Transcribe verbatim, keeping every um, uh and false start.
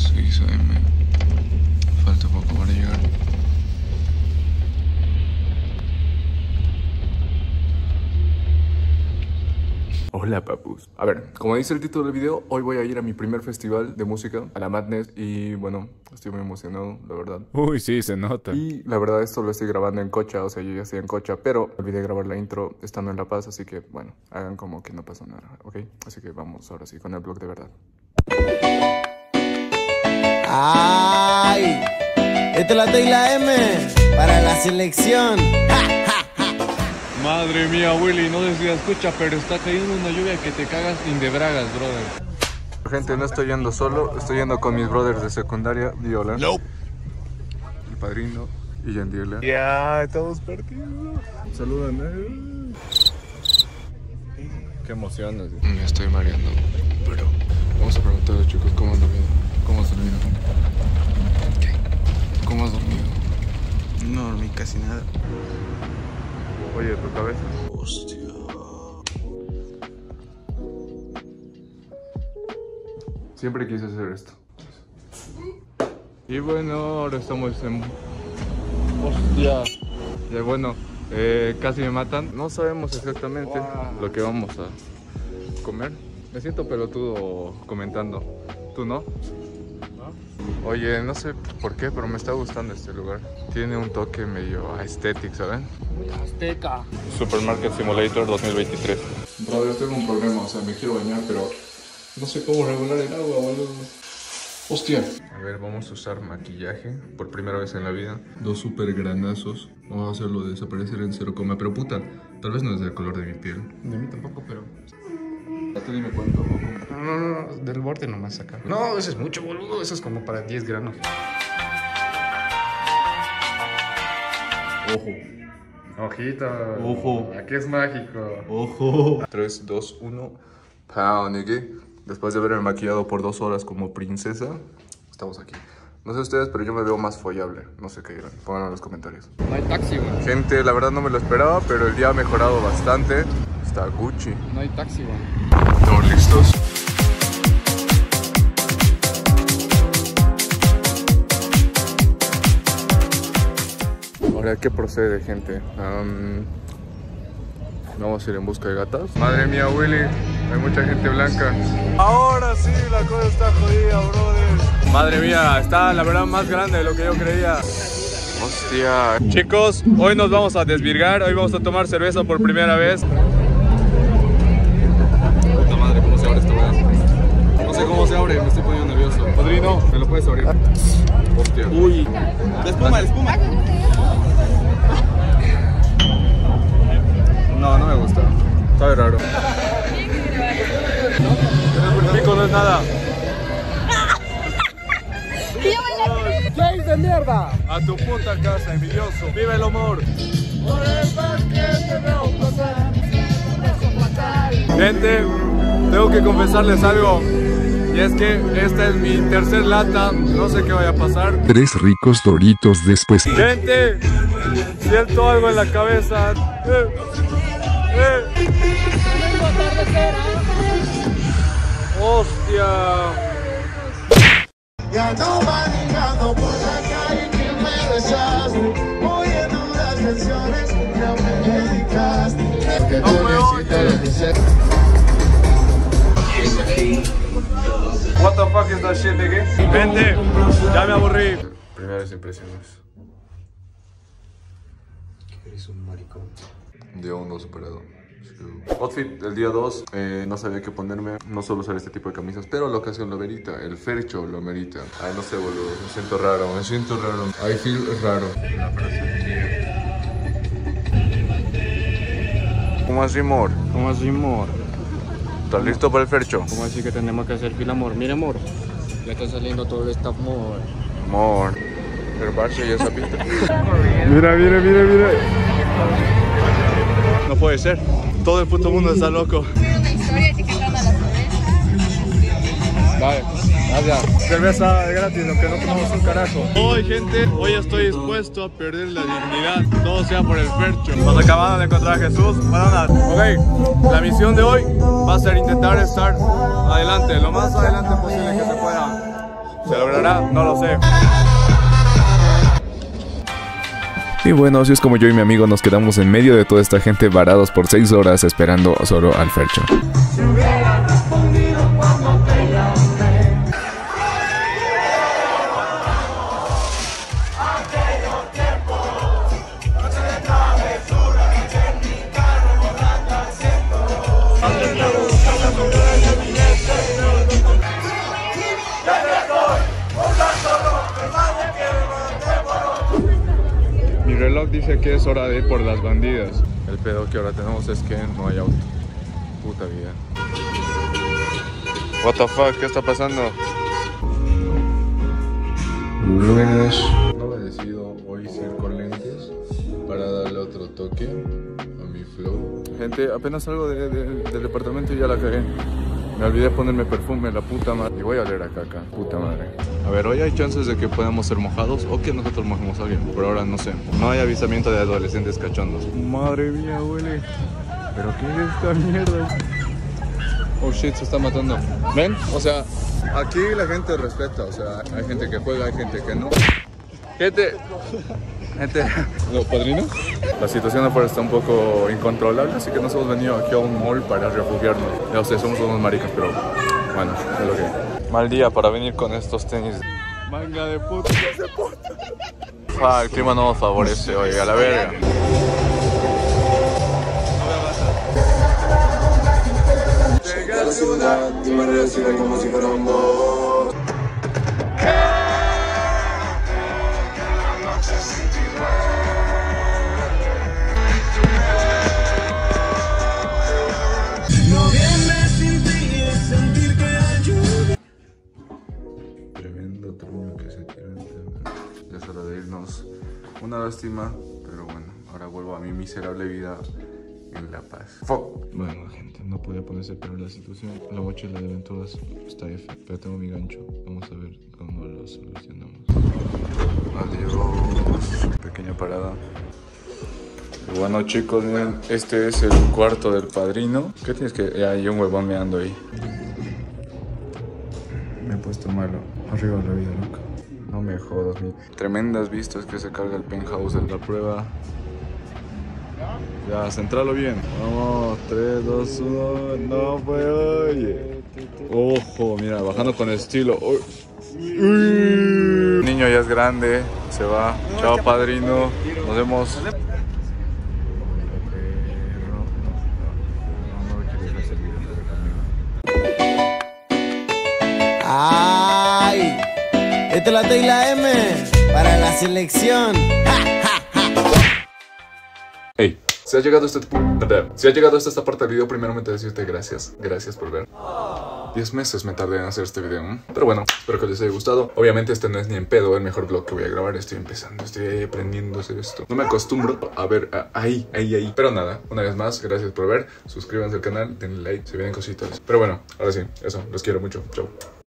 seis a eme. Falta poco para llegar. Hola papus. A ver, como dice el título del video, hoy voy a ir a mi primer festival de música, a la Madness. Y bueno, estoy muy emocionado, la verdad. Uy, sí, se nota. Y la verdad esto lo estoy grabando en Cocha, o sea, yo ya estoy en Cocha, pero olvidé grabar la intro estando en La Paz, así que bueno, hagan como que no pasó nada, ¿ok? Así que vamos ahora sí con el vlog de verdad. ¡Ay! Esta es la T y la M para la selección. Madre mía, Willy, no sé si la escucha, pero está cayendo una lluvia que te cagas in de bragas, brother. Gente, no estoy yendo solo, estoy yendo con mis brothers de secundaria. Di hola. Nope. El padrino y Yandiela. Ya, yeah, estamos perdidos. Saludan, eh. Qué emoción, ¿no? Me estoy mareando, pero vamos a preguntar a los chicos cómo han dormido. ¿Cómo has dormido? ¿Qué? ¿Cómo has dormido? No dormí casi nada. Oye, tu cabeza. Hostia. Siempre quise hacer esto. Y bueno, ahora estamos en... Hostia. Y bueno, eh, casi me matan. No sabemos exactamente wow. lo que vamos a comer. Me siento pelotudo comentando. ¿Tú no? ¿No? Oye, no sé por qué, pero me está gustando este lugar. Tiene un toque medio aesthetic, ¿saben? Azteca. Supermarket Simulator dos mil veintitrés. Brother, tengo un problema, o sea, me quiero bañar, pero no sé cómo regular el agua, boludo. Hostia. A ver, vamos a usar maquillaje por primera vez en la vida. Dos super granazos. Vamos a hacerlo desaparecer en cero coma. Pero puta, tal vez no es del color de mi piel. De mí tampoco, pero... Tú dime cuánto. No, no, no, del borde nomás sacar. No, eso es mucho, boludo. Eso es como para diez granos. Ojo. Ojito. Ojo. Aquí es mágico. Ojo. tres, dos, uno. Pound, ¿qué? Después de haberme maquillado por dos horas como princesa, estamos aquí. No sé ustedes, pero yo me veo más follable. No sé qué dirán. Pónganlo en los comentarios. No hay taxi, güey. Gente, la verdad no me lo esperaba, pero el día ha mejorado bastante. Está Gucci. No hay taxi, güey. Todos listos. Ahora, ¿qué procede, gente? Um, vamos a ir en busca de gatas. Madre mía, Willy, hay mucha gente blanca. Ahora sí, la cosa está jodida, brother. Madre mía, está la verdad más grande de lo que yo creía. Hostia. Chicos, hoy nos vamos a desvirgar. Hoy vamos a tomar cerveza por primera vez. Puta madre, ¿cómo se abre esto, weón? No sé cómo se abre, me estoy poniendo nervioso. Padrino, ¿me lo puedes abrir? Hostia. Uy. La espuma, la espuma. No, no me gusta. Sabe raro. Pico no es nada. ¡seis de mierda! A tu puta casa, envidioso. Vive el amor. Gente, tengo que confesarles algo. Y es que esta es mi tercer lata. No sé qué vaya a pasar. Tres ricos doritos después. Gente, siento algo en la cabeza. Eh, eh. Hostia. Ya no va llegando por la calle que me besaste, oyendo las canciones que me dedicaste. Que no me oyes. What the fuck is that shit, nigga? Vente, ya me aburrí. Primeras impresiones. Eres un maricón. Día uno superado. Outfit del día dos, eh, no sabía qué ponerme. No suelo usar este tipo de camisas, pero la ocasión lo merita. El fercho lo merita. Ay, no sé, boludo. Me siento raro, me siento raro. I feel raro. ¿Cómo así, amor? ¿Cómo así, amor? ¿Estás listo para el fercho? ¿Cómo así que tenemos que hacer fila, amor? Mira, amor. Ya está saliendo todo el staff, amor. Amor. El parche ya sapita. Mira, mira, mira, mira. No puede ser. Todo el puto mundo está loco. Una historia etiquetando a la cerveza. Vale, gracias. Cerveza gratis, aunque no tomamos un carajo. Hoy, gente, hoy estoy dispuesto a perder la dignidad. Todo sea por el fercho. Nos acabamos de encontrar a Jesús. Bueno, nada. Ok, la misión de hoy va a ser intentar estar adelante, lo más adelante posible que se pueda. ¿Se logrará? No lo sé. Y bueno, así es como yo y mi amigo nos quedamos en medio de toda esta gente varados por seis horas esperando solo al Fercho. Mi reloj dice que es hora de ir por las bandidas. El pedo que ahora tenemos es que no hay auto. Puta vida. What the fuck, ¿qué está pasando? Buenas. No he decidido hoy ir con lentes para darle otro toque a mi flow. Gente, apenas salgo de, de, del departamento y ya la cagué. Me olvidé ponerme perfume, la puta madre. Y voy a oler a caca, puta madre. A ver, hoy hay chances de que podamos ser mojados o que nosotros mojemos a alguien. Por ahora no sé. No hay avisamiento de adolescentes cachondos. Madre mía, huele. ¿Pero qué es esta mierda? Oh shit, se está matando. ¿Ven? O sea, aquí la gente respeta. O sea, hay gente que juega, hay gente que no. Gente... Gente... ¿Los padrinos? La situación afuera está un poco incontrolable, así que nos hemos venido aquí a un mall para refugiarnos. Ya ustedes somos unos maricas, pero bueno, es lo que hay. Mal día para venir con estos tenis. Manga de puta, de puta. Ah, el clima no nos favorece hoy, a la verga. Llegué a la ciudad y me reciben como si fuera un boss. Tremendo truño que se tira el tema. Ya es hora de irnos. Una lástima, pero bueno, ahora vuelvo a mi miserable vida en La Paz. Fuck. Bueno, gente, no podía ponerse peor la situación. La mochila de aventuras está F, pero tengo mi gancho. Vamos a ver cómo lo solucionamos. Adiós. Pequeña parada. Y bueno, chicos, miren, este es el cuarto del padrino. ¿Qué tienes que...? Ya hay un huevón meando ahí. Me he puesto malo. Arriba la vida, loca. No me jodas, mi. Tremendas vistas que se carga el penthouse de la prueba. Ya, centralo bien. Vamos, tres, dos, uno. No, pues, oye. Ojo, mira, bajando con estilo. Uy. El niño ya es grande. Se va. Chao, padrino. Nos vemos. Ay, esta es la T y la M para la selección. ¡Ja, ja, ja! Hey, si has llegado a este punto, si has llegado hasta esta parte del video, primeramente decirte gracias, gracias por ver. diez meses me tardé en hacer este video, ¿eh? Pero bueno, espero que les haya gustado. Obviamente este no es ni en pedo el mejor vlog que voy a grabar. Estoy empezando, estoy aprendiendo a hacer esto. No me acostumbro a ver a, ahí, ahí, ahí. Pero nada, una vez más, gracias por ver. Suscríbanse al canal, denle like, se vienen cositas. Pero bueno, ahora sí, eso, los quiero mucho, chao.